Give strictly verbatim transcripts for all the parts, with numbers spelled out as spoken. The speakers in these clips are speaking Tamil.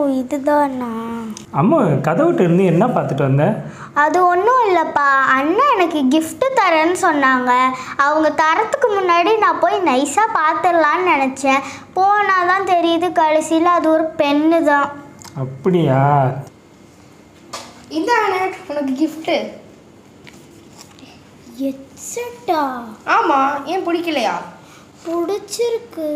இதுதானா? அம்மா கதவுட்டு இருந்து என்ன பார்த்துட்டு வந்தேன்? அது ஒன்றும் இல்லைப்பா, அண்ணன் எனக்கு கிஃப்ட்டு தரேன்னு சொன்னாங்க. அவங்க தரத்துக்கு முன்னாடி நான் போய் நைஸாக பார்த்துடலான்னு நினச்சேன். போனால் தான் தெரியுது கடைசியில் அது ஒரு பெண்ணு தான். அப்படியா? இதானே உனக்கு கிஃப்ட்டு. எச்சட்டா? ஆமாம், ஏன் பிடிக்கலையா? பிடிச்சிருக்கு.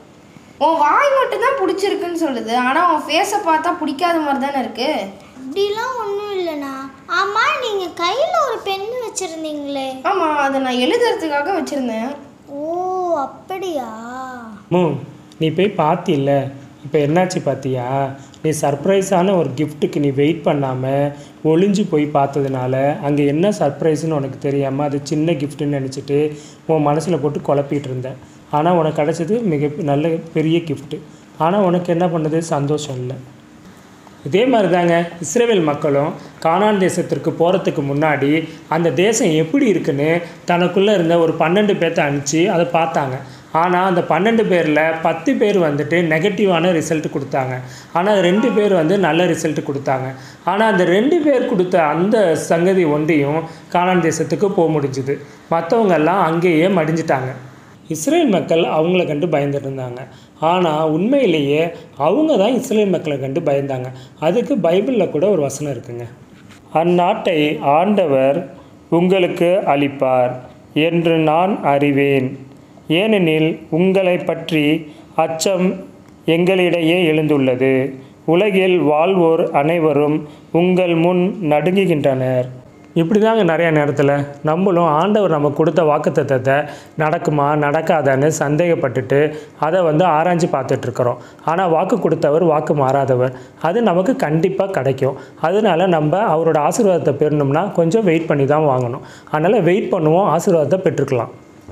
உன் வாய் மட்டும் தான் பிடிச்சிருக்குன்னு சொல்லுது, ஆனால் உன் ஃபேஸை பார்த்தா பிடிக்காத மாதிரி தானே இருக்கு. அப்படிலாம் ஒன்றும் இல்லைண்ணா. ஆமாம், நீங்கள் கையில் ஒரு பெண்ணு வச்சுருந்தீங்களே? ஆமாம், அதை நான் எழுதுறதுக்காக வச்சுருந்தேன். ஓ அப்படியா? மூ நீ போய் பார்த்தில்ல, இப்போ என்னாச்சு பார்த்தியா? நீ சர்ப்ரைஸான ஒரு கிஃப்ட்டுக்கு நீ வெயிட் பண்ணாமல் ஒளிஞ்சு போய் பார்த்ததுனால அங்கே என்ன சர்ப்ரைஸ்ன்னு உனக்கு தெரியாமல் அது சின்ன கிஃப்ட்டுன்னு நினச்சிட்டு உன் மனசில் போட்டு குழப்பிகிட்டு இருந்தேன். ஆனால் உனக்கு கிடச்சது மிக நல்ல பெரிய கிஃப்ட்டு. ஆனால் உனக்கு என்ன பண்ணது? சந்தோஷம் இல்லை. இதே மாதிரி தாங்க இஸ்ரேல் மக்களும் கானான் தேசத்திற்கு போகிறதுக்கு முன்னாடி அந்த தேசம் எப்படி இருக்குன்னு தனக்குள்ளே இருந்த ஒரு பன்னெண்டு பேர்த்த அனுப்பிச்சு அதை பார்த்தாங்க. ஆனால் அந்த பன்னெண்டு பேரில் பத்து பேர் வந்துட்டு நெகட்டிவான ரிசல்ட் கொடுத்தாங்க. ஆனால் ரெண்டு பேர் வந்து நல்ல ரிசல்ட் கொடுத்தாங்க. ஆனால் அந்த ரெண்டு பேர் கொடுத்த அந்த சங்கதி ஒன்றையும் கானான் தேசத்துக்கு போக முடிஞ்சுது. மற்றவங்கெல்லாம் அங்கேயே மடிஞ்சிட்டாங்க. இஸ்ரேல் மக்கள் அவங்கள கண்டு பயந்துட்டு இருந்தாங்க. ஆனால் உண்மையிலேயே அவங்க தான் இஸ்ரேல் மக்களை கண்டு பயந்தாங்க. அதுக்கு பைபிளில் கூட ஒரு வசனம் இருக்குங்க. அந்நாட்டை ஆண்டவர் உங்களுக்கு அளிப்பார் என்று நான் அறிவேன், ஏனெனில் உங்களை பற்றி அச்சம் எங்களிடையே எழுந்துள்ளது. உலகில் வாழ்வோர் அனைவரும் உங்கள் முன் நடுங்குகின்றனர். இப்படி தாங்க நிறையா நேரத்தில் நம்மளும் ஆண்டவர் நம்ம கொடுத்த வாக்குத்தத்தத்தை நடக்குமா நடக்காதான்னு சந்தேகப்பட்டுட்டு அதை வந்து ஆராய்ச்சி பார்த்துட்ருக்குறோம். ஆனால் வாக்கு கொடுத்தவர் வாக்கு மாறாதவர், அது நமக்கு கண்டிப்பாக கிடைக்கும். அதனால நம்ம அவரோட ஆசீர்வாதத்தை பெறணும்னா கொஞ்சம் வெயிட் பண்ணி தான் வாங்கணும். அதனால் வெயிட் பண்ணுவோம், ஆசீர்வாதத்தை பெற்றுக்கலாம்.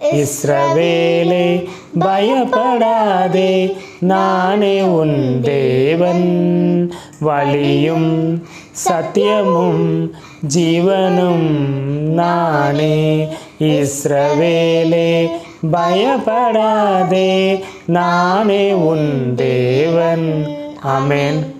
இஸ்ரவேலே பயப்படாதே, நானே உன் தேவன், வழியும் சத்தியமும் ஜீவனும் நானே. இஸ்ரவேலே பயப்படாதே, நானே உன் தேவன். ஆமென்.